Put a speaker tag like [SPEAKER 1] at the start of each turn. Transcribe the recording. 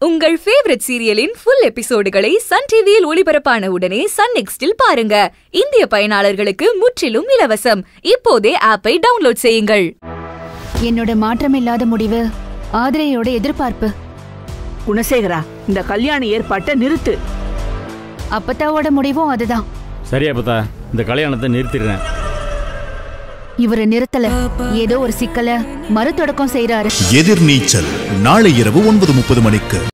[SPEAKER 1] உங்கள் ஃபேவரட் சீரியலின் ஃபுல் எபிசோடுகளை சன் டிவியில் ஒளிபரப்பான உடனே சன் நெக்ஸ்டில் பாருங்க. இந்திய பயனாளர்களுக்கு முற்றிலும் இலவசம். இப்போதே ஆப்பை டவுன்லோட் செய்யுங்கள்.
[SPEAKER 2] என்னோட மாற்றமில்லாத முடிவு ஆதிரையோட எதிர்பார்ப்பு.
[SPEAKER 3] குணசேகரா, இந்த கல்யாண ஏற்பாட்டை நிறுத்து.
[SPEAKER 2] அப்பத்தாவோட முடிவும் அதுதான்.
[SPEAKER 4] சரியா அப்பத்தா, இந்த கல்யாணத்தை நிறுத்திடுறேன்.
[SPEAKER 2] இவரை நிறுத்தல, ஏதோ ஒரு சிக்கல மறுதொடக்கம் செய்யறாரு.
[SPEAKER 5] எதிர்நீச்சல் நாளை இரவு 9:30 மணிக்கு.